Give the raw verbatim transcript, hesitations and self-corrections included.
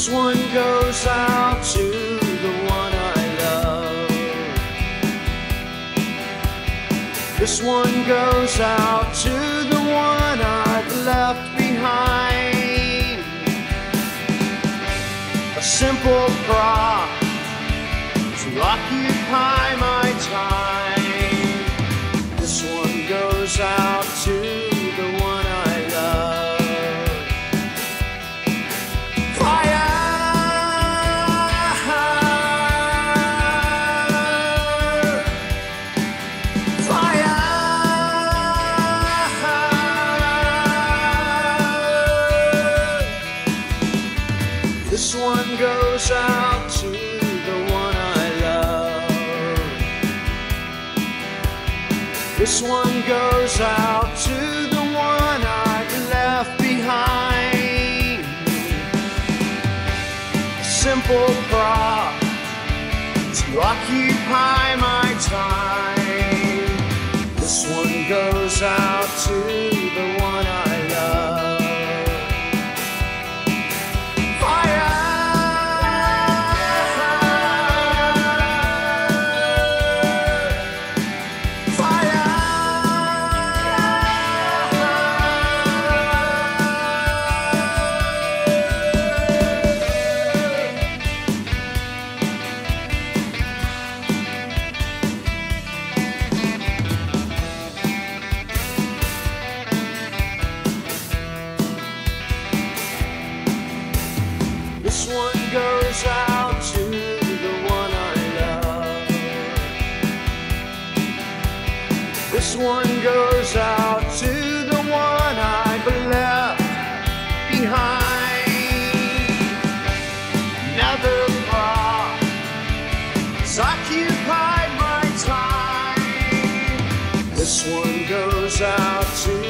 This one goes out to the one I love. This one goes out to the one I've left behind. A simple prop to occupy my time. This one goes out to the one I love. Fire! Fire! This one goes out to the one I love. This one goes out to the one I've left behind. A simple prop to occupy my time. This one goes out to the one I love. This one goes out to the one I love. This one goes out to the one I've left behind. Another prop has occupied my time. This one goes out to